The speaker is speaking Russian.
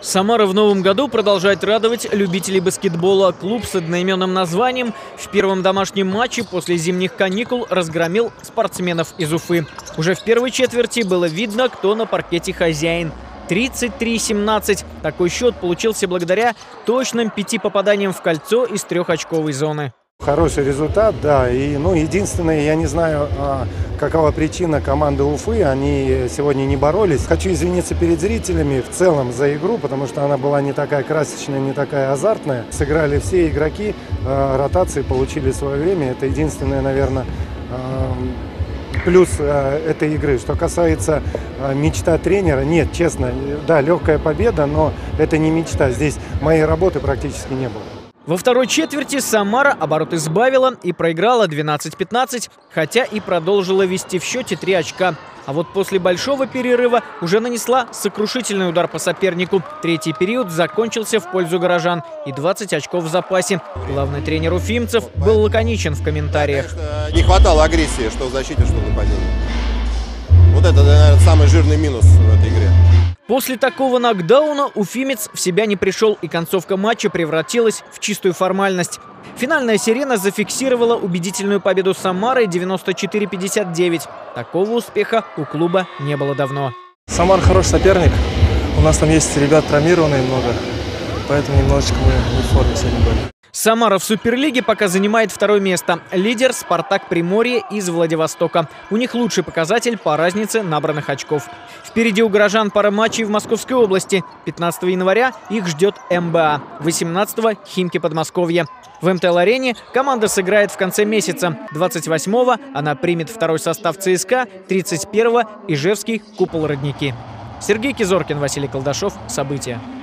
Самара в новом году продолжает радовать любителей баскетбола. Клуб с одноименным названием в первом домашнем матче после зимних каникул разгромил спортсменов из Уфы. Уже в первой четверти было видно, кто на паркете хозяин. 33-17. Такой счет получился благодаря точным 5 попаданиям в кольцо из 3-очковой зоны. Хороший результат, да. И, единственное, я не знаю, какова причина команды Уфы. Они сегодня не боролись. Хочу извиниться перед зрителями в целом за игру, потому что она была не такая красочная, не такая азартная. Сыграли все игроки, ротации получили свое время. Это единственное, наверное, плюс этой игры. Что касается мечта тренера, нет, честно, да, легкая победа, но это не мечта. Здесь моей работы практически не было. Во второй четверти Самара обороты сбавила и проиграла 12-15, хотя и продолжила вести в счете 3 очка. А вот после большого перерыва уже нанесла сокрушительный удар по сопернику. Третий период закончился в пользу горожан и 20 очков в запасе. Главный тренер уфимцев был лаконичен в комментариях. Конечно, не хватало агрессии, что в защите, что в нападении. Вот это, наверное, самый жирный минус в этой игре. После такого нокдауна уфимец в себя не пришел, и концовка матча превратилась в чистую формальность. Финальная сирена зафиксировала убедительную победу Самары 94-59. Такого успеха у клуба не было давно. Самар хороший соперник. У нас там есть ребят травмированные много, поэтому немножечко мы не в форме сегодня были. Самара в Суперлиге пока занимает второе место. Лидер «Спартак Приморье» из Владивостока. У них лучший показатель по разнице набранных очков. Впереди у горожан пара матчей в Московской области. 15 января их ждет МБА, 18-го – Химки Подмосковья. В МТЛ-арене команда сыграет в конце месяца. 28-го она примет второй состав ЦСКА, 31-го – Ижевский Купол Родники. Сергей Кизоркин, Василий Колдашов. События.